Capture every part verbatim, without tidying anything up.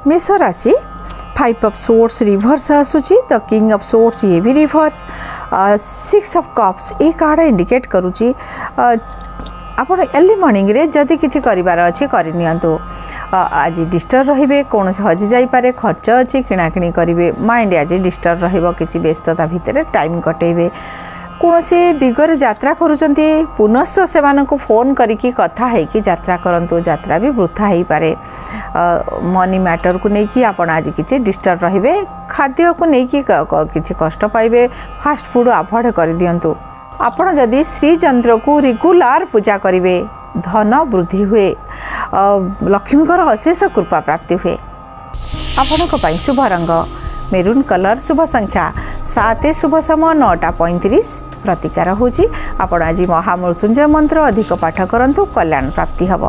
मेष राशि five of swords reverse आसूची द किंग ऑफ सोर्स ये भी रिवर्स सिक्स ऑफ कप्स ये कार्ड इंडिकेट करूची आपण अर्ली मॉर्निंग रे जदि किछि करिवार अछि करि नियंतु आज डिस्टर्ब रहिबे कौन हजि जाई पारे खर्च अछि किणाकिणी करिवे माइंड आज डिस्टर्ब रहिबो किछि व्यस्तता भितर टाइम कटेबे कौन से दिगरे यात्रा करुचंती पुनश्च से मानको फोन करिकी कथा है कि यात्रा करंतु यात्रा भी वृथा हो पारे मनी मैटर को लेकिन आपण आज किछि डिस्टर्ब रहिबे खाद्य को लेकिन किछि कष्ट पाइबे फास्ट फूड अवॉइड कर दियंतु आपण जदि श्री चंद्र को रेगुलर पूजा करिवे धन वृद्धि हुए लक्ष्मी अशेष कृपा प्राप्ति हुए आपण को शुभ रंग मेरून कलर शुभ संख्या सात शुभ समय नौटा पैंतीस प्रतिकार होची आपण आज महामृत्युंजय मंत्र अधिक पाठ करंतु कल्याण प्राप्ति हब।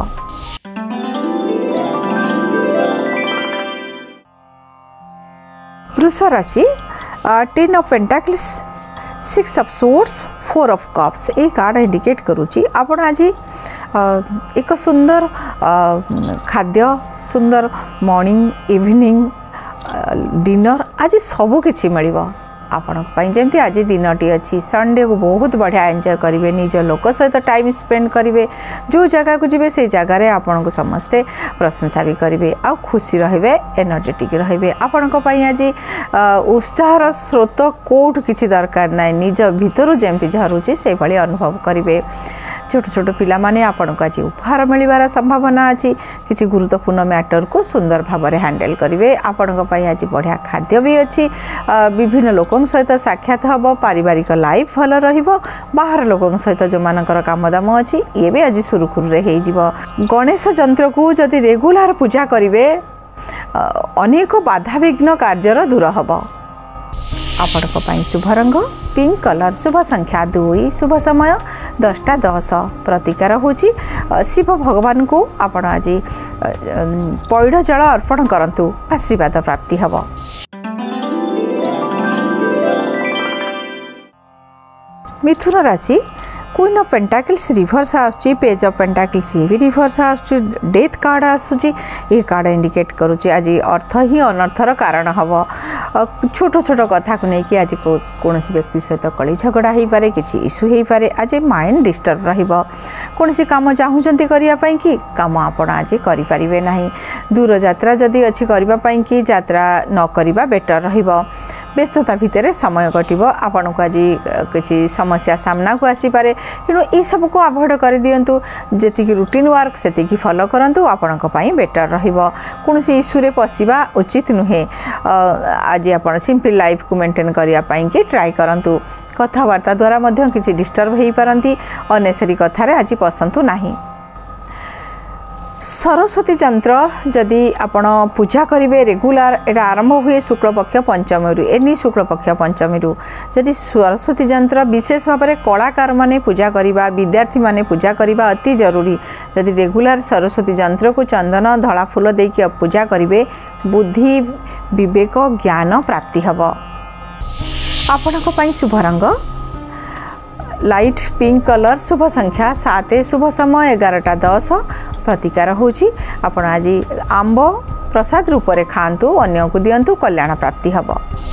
वृष राशि ten of pentacles six of swords four of cups ये कार्ड इंडिकेट करुची आपण आज एक सुंदर खाद्य सुंदर मॉर्निंग इवनिंग डिनर आज सबू किछि मिलिबो आपण जमी आज दिनटी अच्छी संडे को बहुत बढ़िया एंजॉय करेंगे निज लोक सहित टाइम स्पेंड करेंगे जो जगह को जी से जगार आपण को समस्ते प्रशंसा भी करेंगे आ खुशी रे एनर्जेटिक रे आपण आज उत्साहर स्रोत कौट किसी दरकार ना निज भितर जमी झरुची से भाई अनुभव करेंगे छोट छोट पिला माने आपण को आज उपहार मिलवार संभावना अच्छी किसी गुरुत्वपूर्ण मैटर को सुंदर भाव में हैंडल करेंगे आपण आज बढ़िया खाद्य भी अच्छी विभिन्न लोक सहित साक्षात हम पारिवारिक लाइफ भल रहिबो बाहर लोक सहित जो मानकर काम दाम अच्छी ये भी आज सुरुखुरु रे हेइ जिवो गणेश यंत्र को जदि रेगुलर पूजा करिवे अनेक बाधा विघ्न कार्यर दूर हबो आपण शुभ रंग पिंक कलर शुभ संख्या दुई शुभ समय दसटा दस प्रतिकार होची शिव भगवान को आपण आज पैड़ जल अर्पण करंतु आशीर्वाद प्राप्ति हब। मिथुन राशि क्वीन ऑफ पेंटाकल्स रिवर्स आसुची पेज ऑफ पेंटाकल्स ये भी रिवर्स आसुची डेथ कार्ड आसुची ये कार्ड इंडिकेट करुची आज अर्थ ही अनर्थर कारण हम छोट छोट कथा को लेकिन आज कौन व्यक्ति सहित कली झगड़ा हो पारे किसी इश्यू हो पारे आज माइंड डिस्टर्ब रहिबो कौन काम चाहूँगी करने कि काम आपण आज करें ना दूर यात्रा जदि अच्छी करने कि यात्रा न करवा बेटर रहिबो व्यस्तता भितर समय कटिबो आपण को आज किसी समस्या सामना को आसीपारे तेणु ये सब को अवॉइड कर दियंतु जेतिकी रूटीन वर्क सेतिकी फॉलो करंतु आपण को पई बेटर रहिबो कौन इश्यू रे पसिबा उचित नुहे आज आपण सिंपल लाइफ को मेंटेन करिया पई कि ट्राई करंतु कथावार्ता द्वारा मध्य किसी डिस्टर्ब हो पारती अनेसरी कथार आज पसंद नहीं। सरस्वती यंत्र जदि आपण पूजा करेंगे रेगुलर एटा आरंभ हुए शुक्लपक्ष पंचमी एनी शुक्लपक्ष पंचमी जदि सरस्वती यंत्र विशेष भाव में कलाकार माने पूजा करवा विद्यार्थी माने पूजा करवा अति जरूरी जदि रेगुलर सरस्वती यंत्र को चंदन धला फूल देकी पूजा करेंगे बुद्धि विवेक ज्ञान प्राप्ति हब। आपण शुभ रंग लाइट पिंक कलर शुभ संख्या सात शुभ समय एगारटा दस प्रतिकार होची आपण आज आंब प्रसाद रूप में खातु अन्य को दियंतु कल्याण प्राप्ति हब।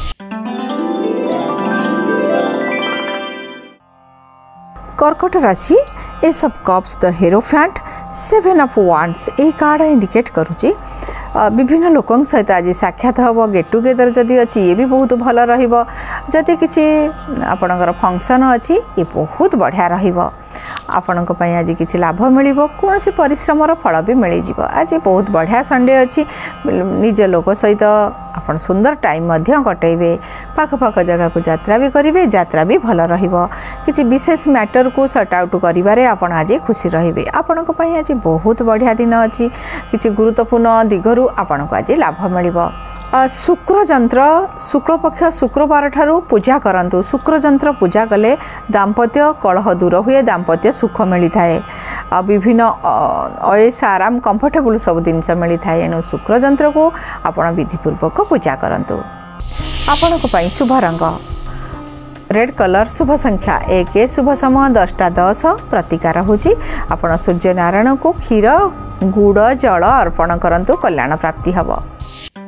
कर्कट राशि ace of cups the hierophant seven of wands ए कार्ड इंडिकेट करुची विभिन्न लोकों सहित आज साक्षात हम गेट टुगेदर जदि अच्छी ये भी बहुत भल रहिबो जदि किछि आपणकर फंक्शन अच्छी ये बहुत बढ़िया रहिबो आपण आज किसी लाभ मिलिबो कौन परिश्रमर फल भी मिल जाव आज बहुत बढ़िया संडे अच्छी निज लोक सहित आपण सुंदर टाइम मध्य कटेबे पाख पाख जगह को यात्रा भी करेंगे यात्रा भी भल रहिबो किसी विशेष मैटर को सॉर्ट आउट करिवारे आपण आज खुशी रहिबे आपण आज बहुत बढ़िया दिन अच्छी किसी गुरुत्वपूर्ण दिगरु आपण को आज लाभ मिलिबो। शुक्र यंत्र शुक्लपक्ष शुक्रवार ठारू पूजा करंतु शुक्र यंत्र पूजा कले दाम्पत्य कलह दूर हुए दाम्पत्य सुख मिलता है विभिन्न अयस आराम कंफर्टेबल सब जिनस मिलता है एणु शुक्र यंत्र को आपण विधिपूर्वक पूजा करंतु। आपण को शुभ रंग रेड कलर शुभ संख्या एक शुभ समय दसटा दस प्रतिकार होची आपण सूर्य नारायण को क्षीर गुड़ जल अर्पण करंतु कल्याण प्राप्ति हब।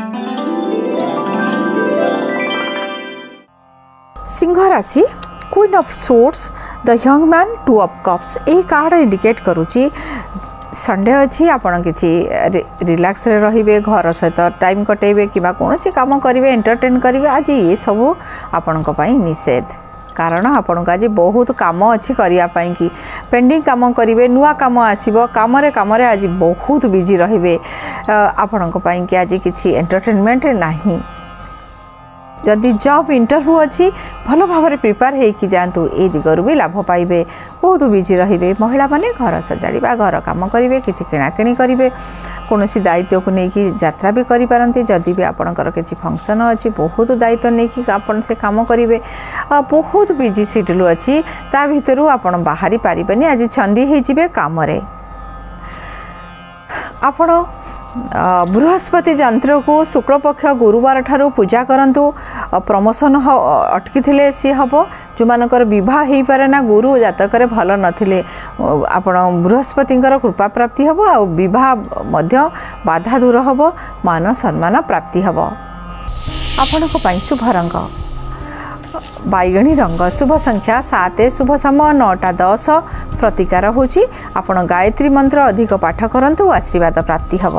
सिंह राशि queen of swords the young man two of cups a card indicate करुच्ची संडे अच्छी आपड़ किसी रिलैक्स रे रहिबे घर सहित टाइम कटेबे कि कौन काम करेंगे एंटरटेन करेंगे आज ये सब आपण निषेध कारण आपण आज बहुत कम अच्छी करने कि पेंडिंग काम करेंगे नुआ कम आसो कम कम आज बहुत बिजी रे आपण कि आज किसी एंटरटेनमेंट नहीं जदि जॉब इंटरव्यू अच्छी भल भाव में प्रिपेयर होकि जातु ए दिगरु भी लाभ पाइबे बहुत बिजी रहिबे महिला माने घर सजाड़ा घर काम करेंगे किसी किणाकिणी करेंगे कौन दायित्व को लेकिन यात्रा भी करें जदि भी आपणकर किसी फंक्शन अच्छी बहुत दायित्व नहीं कि आपन से काम करेंगे बहुत बिजी शेड्यूल अच्छी ता भितर आपन बाहरी पारिबेनी आज छंदी होइजिबे काम रे आपण बृहस्पति यंत्र को शुक्ल पक्ष गुरुवार ठारू पूजा करंतु प्रमोशन अटकी थे सी हम जो मानकर विवाह हो पारे ना गुरु जातक भल नथिले आपण बृहस्पति कृपा प्राप्ति हम आ विवाह मध्य बाधा दूर हम मान सम्मान प्राप्ति हम आपण शुभ रंग बैगणी रंग शुभ संख्या सात शुभ समय नौटा दस प्रतिकार होची आपण गायत्री मंत्र अधिक पाठ करंतु आशीर्वाद प्राप्ति हब।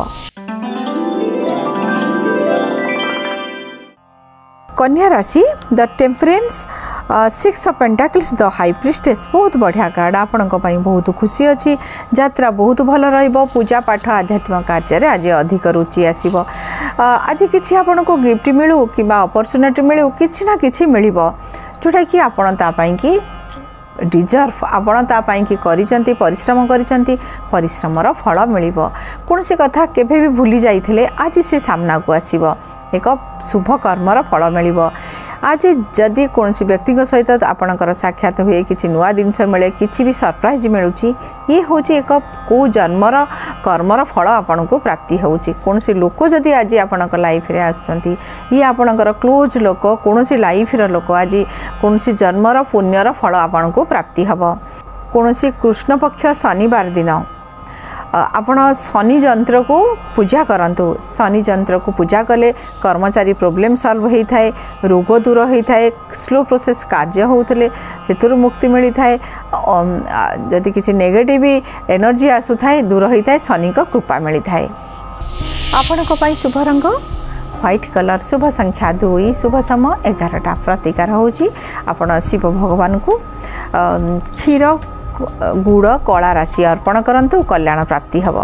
कन्या राशि the temperance six of pentacles the high priestess बहुत बढ़िया कार्ड आपण बहुत खुशी अच्छी यात्रा बहुत भल रहिबो पूजा पाठ आध्यात्मिक कार्य आज अधिक रुचि आसीबो आज किछि आपण को गिफ्ट मिलू कि अपॉर्चुनिटी मिलू किछि ना किछि मिलिबो जोटा कि आपण ता पई कि डिजर्व आपण ता पई कि करिसंती परिश्रम करिसंती परिश्रमर फल मिलिबो कोनसी कथा केबे भी भूली जाइथिले आज से सामना को आसीबो एक शुभ कर्मर फल मिलिबो आज जदि कौन व्यक्ति सहित आपणकर साक्षात हुए किसी नुआ जिनस मिले किसी भी सरप्राइज मिलूँ ये हूँ एक कौ जन्मर कर्मर फल आपण को प्राप्ति होची कौन लोक जदि आज आपण लाइफ रे आसुचंती ये आपणकर क्लोज लोक कौन लाइफ लोक आज कौन जन्मर पुण्यर फल आपण को प्राप्ति हम कौन कृष्ण पक्ष शनिवार दिन आपण शनि यंत्र को पूजा करंतु शनि यंत्र को पूजा कले कर्मचारी प्रॉब्लम सॉल्व होता है रोग दूर होता है स्लो प्रोसेस कार्य होते हेतु मुक्ति मिलता है जदि किसी नेगेटिव एनर्जी आसु थाए दूर होता है शनि को कृपा मिलता है आपण को शुभ रंग व्हाइट कलर शुभ संख्या दुई शुभ समय एगारटा प्रतिकार होची आपण शिव भगवान को क्षीर गुड़ कला राशि अर्पण करंतु कल्याण प्राप्ति हब।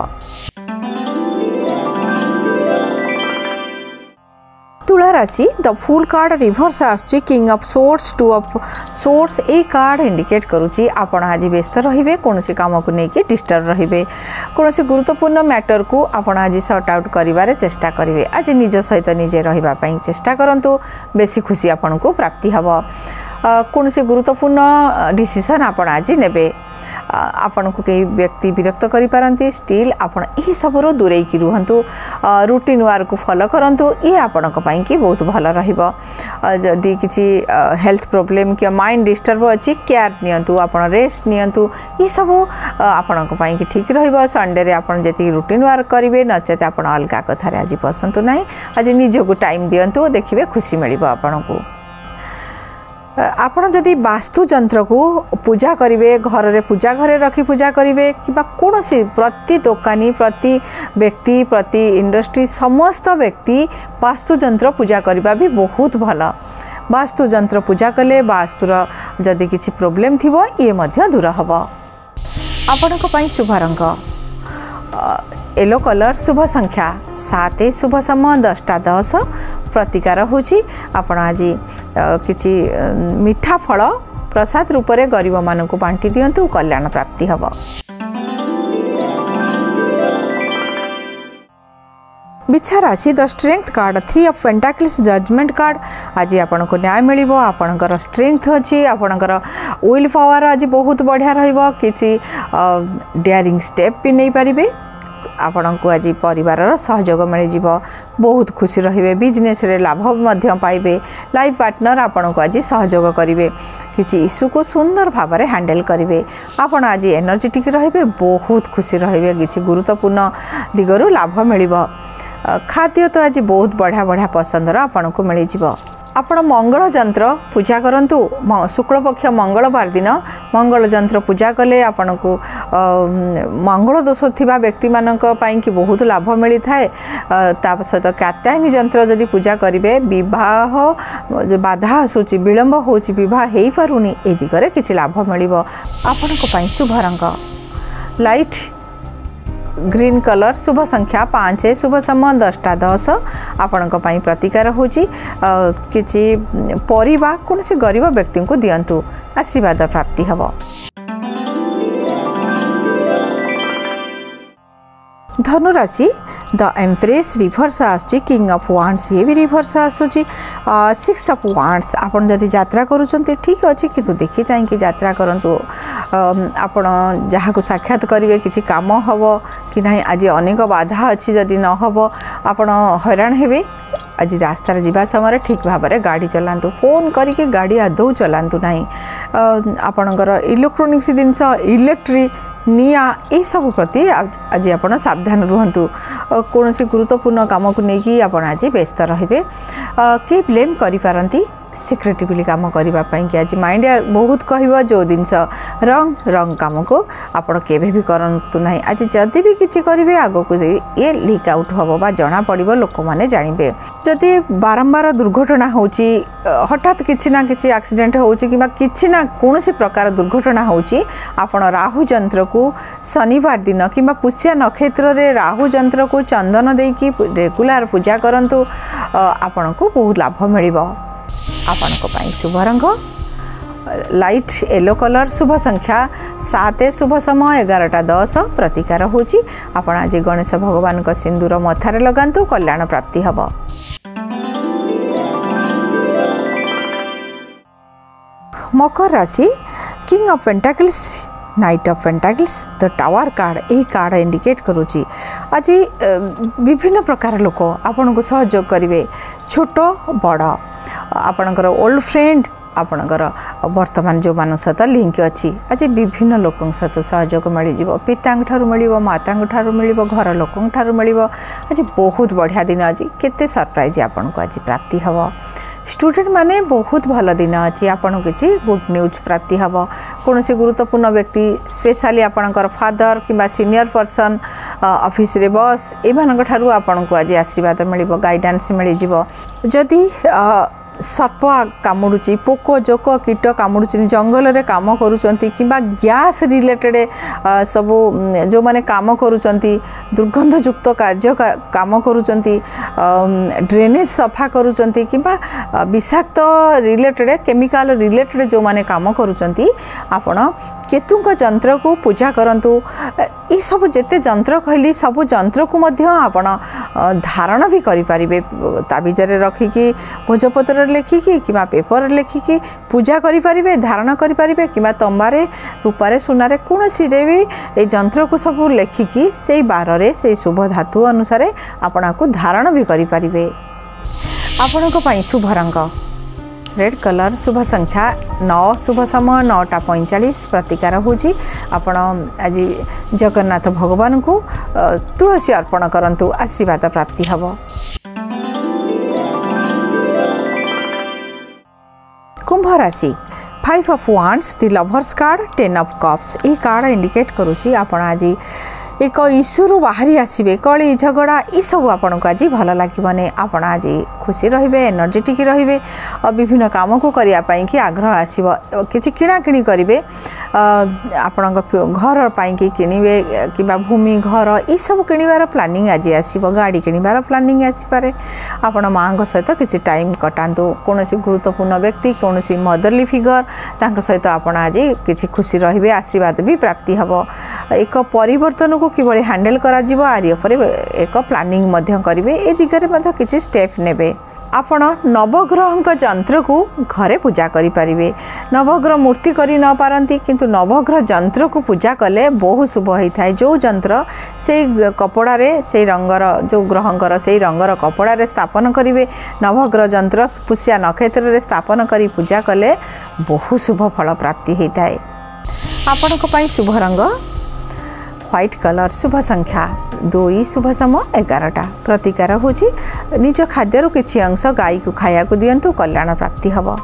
तुला राशि द फुल कार्ड रिवर्स आछि king of swords two of swords a card indicate करुछि आपण आज व्यस्त रहिबे कोनसी काम को नेकी डिस्टर्ब रहिबे कोनसी गुरुत्वपूर्ण मैटर को आपण आज सॉर्ट आउट करिवारे चेष्टा करिवे आज निज सहित निजे रहिबा पई चेष्टा करंतु बेसी खुशी आपण को प्राप्ति हब कौन से गुरुत्वपूर्ण डिसीजन आपण आज नेबे आपण को कई व्यक्ति विरक्त करि पारंती स्टिल आपण एही सबरो दूरेई कि रुहंतु रूटीन वार को फॉलो करंतु ये आपण को पई कि बहुत भल रहिबो जदि किछि हेल्थ प्रॉब्लम कि माइंड डिस्टर्ब अछि केयर नियंतु आपण रेस्ट नियंतु ये सब आपण को पई कि ठीक रहिबो संडे रे आपण जति रूटीन वार करिवे नचते आपण अलगा कथा रे आज पसंद नाही आज निजो को टाइम दियंतु देखिबे खुशी मिलिबो आपण को आपण जदि वास्तु यंत्र को पूजा करेंगे घर रे पूजा घरे रखी पूजा करेंगे कि कौन प्रति दोकानी प्रति व्यक्ति प्रति इंडस्ट्री समस्त व्यक्ति वास्तु यंत्र पूजा करबा भी बहुत भल वास्तु यंत्र पूजा कले वास्तुर जदि किसी प्रॉब्लम थिबो ये मध्य दूर हब आपण को पई शुभ रंग येलो कलर शुभ संख्या सात शुभ समय दसटा दस प्रतिकार होची आपण आज किछि मीठा फल प्रसाद रूप में गरीब मान को बांटी दियंतु कल्याण प्राप्ति हब। बिछा राशि the strength card three of pentacles judgement card आज आपण को न्याय मिलिबो आपणकर स्ट्रेंथ अछि आपणकर विल पावर आज बहुत बढ़िया रहिबो किछि डेयरिंग स्टेप भी नहीं पारिबे आपण को आज परिवार सहयोग मिल बहुत खुशी रहिबे बिजनेस रे लाभ मध्य पाइबे लाइफ पार्टनर आपण को आज सहयोग करिवे किछि इश्यू को सुंदर भाव में हैंडल करिवे आपण आज एनर्जेटिक रहिबे बहुत खुशी रहिबे किछि गुरुत्वपूर्ण दिगरु लाभ मिलिबो खाद्य तो आज बहुत बढ़िया बढ़िया पसंदर आपण को मिल आपण मंगल जंत्र पूजा करंतु शुक्ल पक्ष मंगलवार दिन मंगल जंत्र पूजा कले आपण को मंगल दोष थिबा व्यक्ति मानक पई कि बहुत लाभ मिली थाए। ता सहित कात्यायनी जंत्र जदि पूजा करिवे विवाह जो बाधा आसुची विलंब होची विवाह हेई पारुनी ए दिगरे किछि लाभ मिलिबो। आपण को पई शुभ रंग लाइट ग्रीन कलर शुभ संख्या पाँच शुभ समय दसटा दस आपण प्रतिकार होची किछि परिबा कोनसे गरीब व्यक्ति को दियंतु आशीर्वाद प्राप्ति हबो। धनु राशि द एम्प्रेस रिभर्स आसुची किंग ऑफ वांड्स ये भी रिभर्स आसुची सिक्स ऑफ वांड्स आपण जदि यात्रा करूचंती ठीक अछि किंतु देखि चाहि कि यात्रा करंतु आपण जहा को साक्षात करिवे किछि काम हबो कि नाही आज अनेक बाधा अछि जदि न हबो आपण हैरान हेबे। आज रास्तार जीवा समय ठीक भाव में गाड़ी चलांतु फोन करके गाड़ी आदौ चलांतु नाही आपणकर इलेक्ट्रोनिक्स जिनस इलेक्ट्रिक निया ये सब प्रति आज आप सावधान रुहतु कौन सी गुरुत्वपूर्ण काम को लेकिन आप आज व्यस्त रे कि ब्लेम करिपारंती सिक्रेटिवली काम करने कि आज माइंड बहुत कह जो जिनस रंग रंग काम को आपड़ के भी करतु ना। आज जदि भी किसी करेंगे आग को ये लीक आउट हम बा जना पड़ो लोक मैंने जानवे जदि बारंबार दुर्घटना होची हठात किसी ना किसी एक्सीडेंट होची कि किसी ना कौन प्रकार दुर्घटना होची आपण राहु जंत्र को शनिवार दिन कि पुष्या नक्षत्र रे राहु जंत्र को चंदन देकी रेगुलर पूजा करंतु आपण को बहुत लाभ मिलिबो। आपण को पाई शुभ रंग लाइट येलो कलर शुभ संख्या सात शुभ समय एगारटा दस प्रतिकार होची आपण आज गणेश भगवान का सिंदूर मथारे लगांतु कल्याण प्राप्ति हबो। मकर राशि king of pentacles knight of pentacles the tower card यही कार्ड इंडिकेट करुची आज विभिन्न प्रकार लोक आपण को सहयोग करेंगे छोट बड़ आपणकर ओल्ड फ्रेंड आपणकर वर्तमान जो मान सहित लिंक अच्छी आज विभिन्न लोकों सहित सहयोग मिल पिता मिल माता मिल घर लोकों मिल आज बहुत बढ़िया दिन आज केते सरप्राइज आपन को आज प्राप्ति हम। स्टूडेंट माने बहुत भल दिन अच्छी आपन किसी गुड न्यूज प्राप्ति हम। कौन सी गुरुत्वपूर्ण व्यक्ति स्पेशली आपणकर फादर कि सीनियर पर्सन ऑफिस रे बॉस एमानक आपन को आज आशीर्वाद मिल गाइडेंस मिल जदि सर्प कामुड़ुची पोक जोक कीट कामुड़ुची जंगल रे काम करुचंती किंबा गैस रिलेटेड सबू जो माने काम करुचंती दुर्गंधयुक्त कार्य काम करुचंती ड्रेनेज सफा करुचंती किंबा विषाक्त रिलेटेड केमिकल रिलेटेड जो माने काम करुचंती आपण केतुंक जंत्र को पूजा करंतु। ये सब जेते जंत्र कहली सब जंत्र को मध्य आपण धारण भी करि परिबे ताबिजरे रखिकी भोजपत्र लेखिकी कि पेपर लेखिकी पूजा करि परिबे धारण करि परिबे कि तंबारे रूपारे सुनारे कौन सी भी ये जंत्र को सब लेखिकी से बार रे से शुभ धातु अनुसार आपण को धारण भी करि परिबे। आपण को पई शुभ रंग रेड कलर शुभ संख्या नौ शुभ समय नौटा पैंचाश प्रतिकार होची आपण आज जगन्नाथ भगवान को तुलसी अर्पण करंतु आशीर्वाद प्राप्ति हबो। कुंभ राशि five of wands the lovers card ten of cups ये कार्ड इंडिकेट करुची आपण आज एक इश्यू बाहरी आसबे कली झगड़ा ये सब आपन को आज भल लगे आपण आज खुशी रहिबे एनर्जेटिक रहिबे और विभिन्न काम को करिया पई कि आग्रह आसीबो किछि किणा किणी करिवे आपण घर पई कि किनिबे किबा भूमि घर ये सब किनिबार प्लानिंग आज आसीबो गाड़ी किनिबार प्लानिंग आसी पारे आपण मांग सहित किछि टाइम कटांतु कोनोसी गुरुत्वपूर्ण व्यक्ति कोनोसी मदरली फिगर तांक सहित आपण आज किछि खुशी रहिबे आशीर्वाद भी प्राप्ति हबो। एक परिवर्तन को किभली हैंडल करा जिवो आरि उपरे एक प्लानिंग मध्य करिवे ए दिगरे मध्य किछि स्टेप नेबे। आपण नवग्रह जंत्र को घरे पूजा करि परिबे नवग्रह मूर्ति करि न पारंती किंतु नवग्रह जंत्र को पूजा कले बहुत शुभ होता है। जो जंत्र से कपड़ा रे से रंगर जो ग्रहंकर से रंगर कपड़ा रे स्थापन करिवे नवग्रह जंत्र पुष्या नक्षत्र रे स्थापन करी पूजा कले बहुत शुभ फल प्राप्ति होता है। आपण को पई शुभ रंग व्हाइट कलर शुभ संख्या दुई शुभ समय एगारटा प्रतिकार होची निज खाद्य किछि अंश गाई को खाया को दियंतु कल्याण प्राप्ति हब।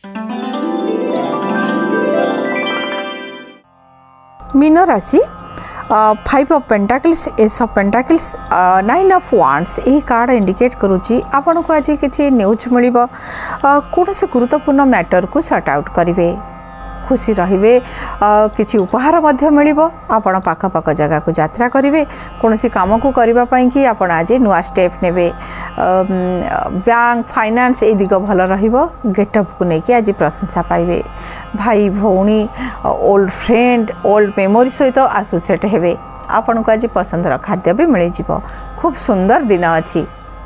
मीन राशि five of pentacles ace of pentacles nine of wands यही कार्ड इंडिकेट करुच्ची आपन को आज किसी न्यूज मिल कौन से गुरुत्वपूर्ण मैटर को सॉर्ट आउट करेंगे खुशी रहिबे किछि उपहार मध्य मिलिबो आपण पाख पाख जगह को यात्रा करिवे कोनोसी काम को करिबा पई कि आपण आज नुआ स्टेप नेबे बैंक फाइनेंस ए दिग भल रहिबो गेटअप को नेकी आज प्रशंसा पाइबे भाई भौणी ओल्ड फ्रेंड ओल्ड मेमोरी सहित एसोसिएट हेबे आपण को आज पसंदर खाद्य भी मिल जिवो खूब सुंदर दिन अछि।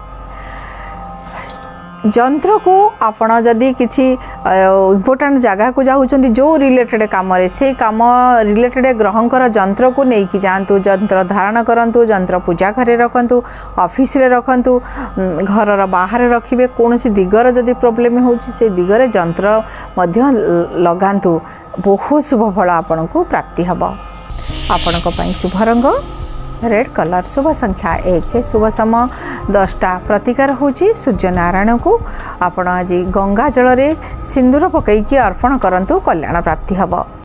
जंत्र को आपण जदि किसी इम्पोर्टाट जगह को जाऊँच जो रिलेटेड कम से कम रिलेटेड ग्रहंकर जंत्र को लेकिन जातु जंत्र धारण करूँ जंत्र पूजा घरे रखु ऑफिस रे रखु घर बाहर रखिए कौन सी दिगर जदि प्रोब्लेम हो दिगरे जंत्र मध्य लगातु बहुत शुभ फल आपण को प्राप्ति हम। आपण शुभ रंग रेड कलर शुभ संख्या एक शुभ समय दसटा प्रतिकार होची सूर्य नारायण को आपण आज गंगा जल रे सिंदूर पकईकी अर्पण करंतु कल्याण प्राप्ति हब।